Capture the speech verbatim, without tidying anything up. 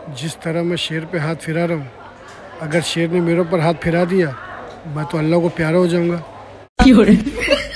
जिस तरह मैं शेर पे हाथ फिरा रहा हूँ, अगर शेर ने मेरे ऊपर हाथ फिरा दिया, मैं तो अल्लाह को प्यारा हो जाऊंगा।